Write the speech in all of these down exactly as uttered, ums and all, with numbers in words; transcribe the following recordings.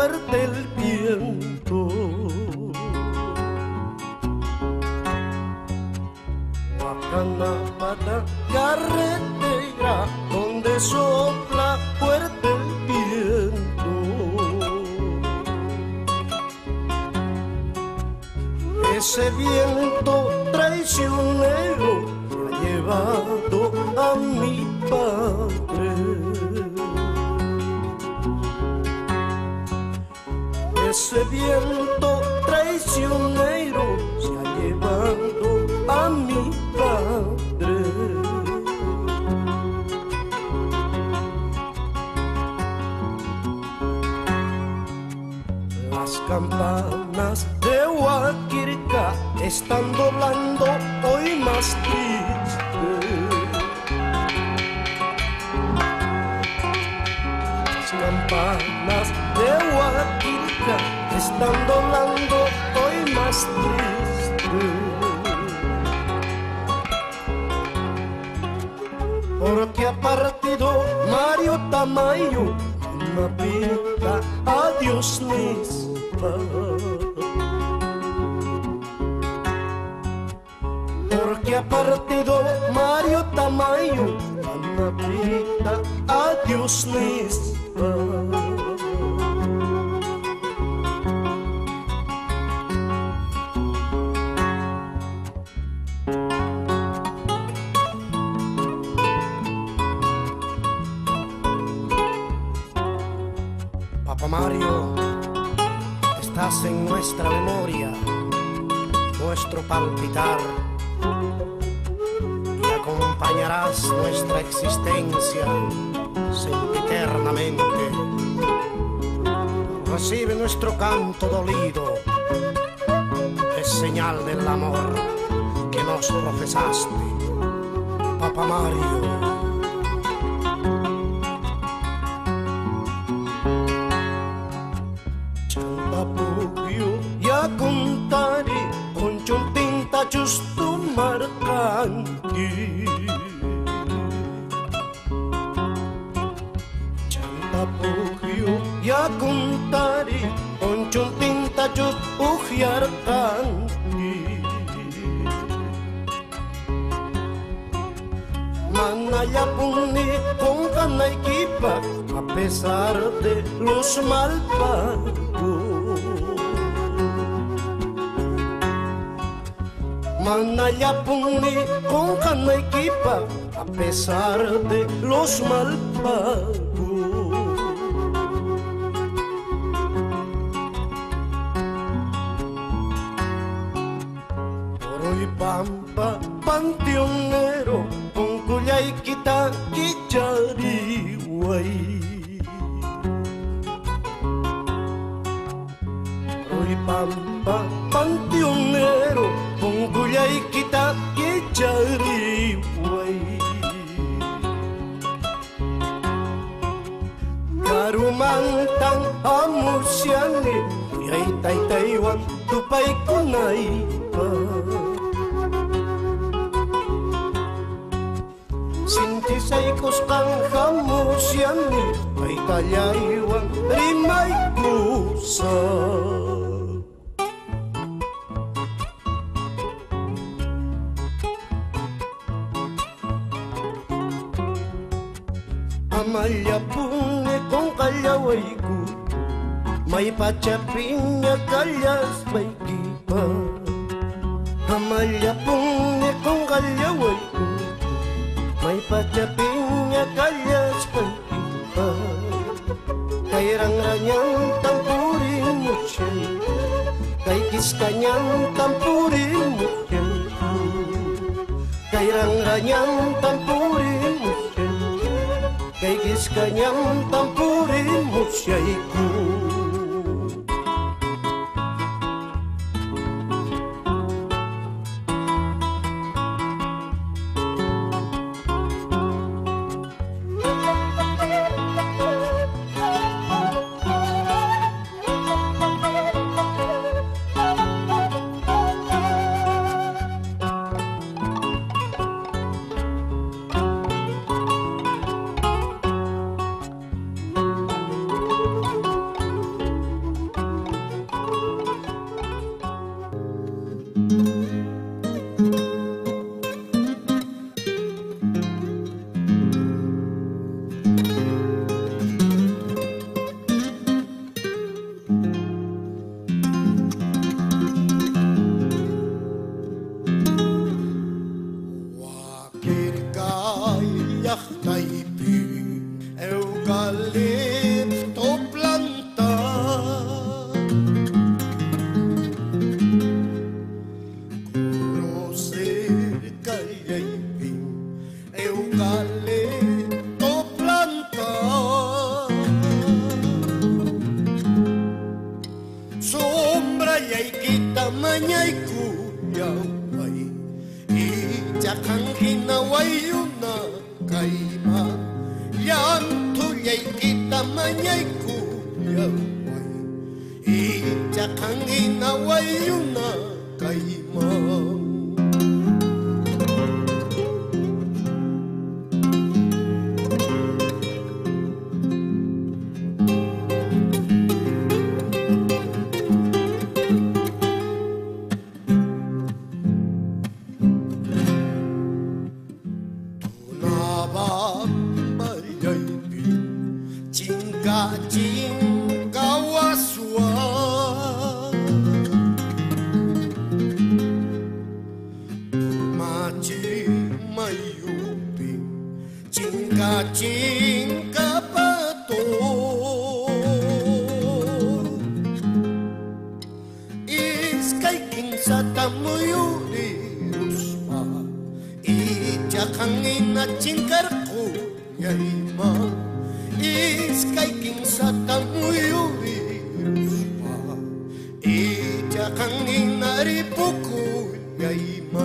fuerte el viento. Guacanapata, carretera donde sopla fuerte el viento. Ese viento traicionero me ha llevado a mi padre. Ese viento traicionero se ha llevado a mi padre. Las campanas de Huaquirca están doblando hoy más triste. Las campanas de Huaquirca están doblando hoy más triste. Porque ha partido Mario Tamayo, una pinta adiós Nispa. Porque ha partido Mario Tamayo, una pinta adiós Nispa. Papá Mario, estás en nuestra memoria, nuestro palpitar, y acompañarás nuestra existencia sempiternamente. Recibe nuestro canto dolido, es señal del amor que nos profesaste, Papá Mario. Ya contare con giuntinta giusto marcanti. Canta pochio ya contare con giuntinta giusto marcanti. Manaya puni con cana equipa a pesar de los malvados. Manaya puni con cana equipa a pesar de los malvados. Por hoy pampa panteonero con cuya y quita quicharihuay. Por hoy pampa panteonero con cuya y quita quicharihuay. Karumantan amusyani yay taytaywan tupay kunaypa. Sintisay kuskang hamusyani ay talaywan rimay kusa. Amaya pune con kallawayku, may pachapinya kalyas baykipa. Amaya pune con kallawayku, may pachapinya kalyas baykipa. Kay rangranyang tampurin mo siya, kay kiskanyang tampurin mo siya, kay rangranyang tampurin mo siya, kay kiskanyang tampurin mo siya'y sombra yay kita manyay kuyaway ijakan hinaway yuna kayma yanto yay kita manyay kuyaway ijakan hinaway yuna kayma. Cinca pato iskay king sa tamuyuri rusma ijakang ina cingkarku yayma iskay king sa tamuyuri rusma ijakang ina ripuku yayma.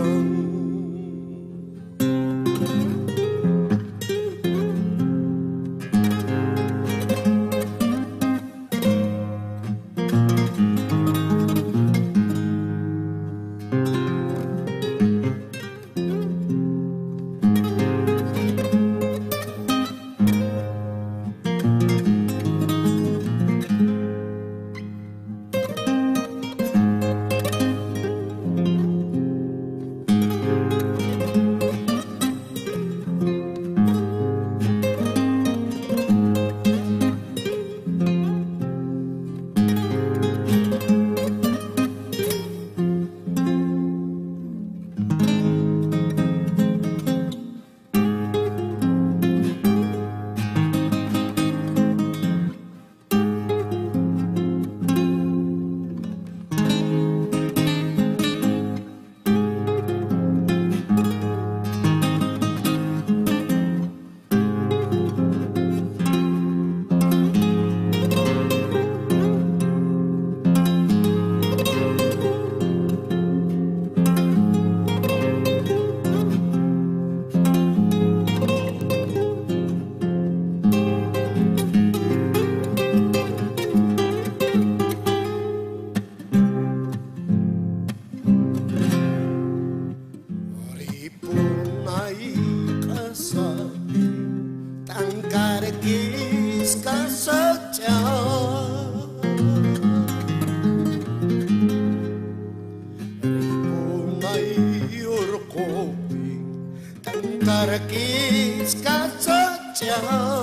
Tarakis kasaja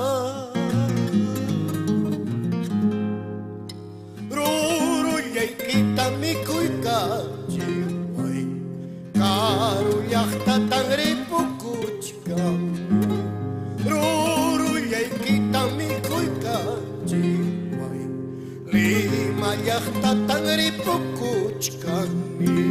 Ruru yay kita mikuy kajiway Karu yakta tangri pukuchkami Ruru yay kita mikuy kajiway Lima yakta tangri pukuchkami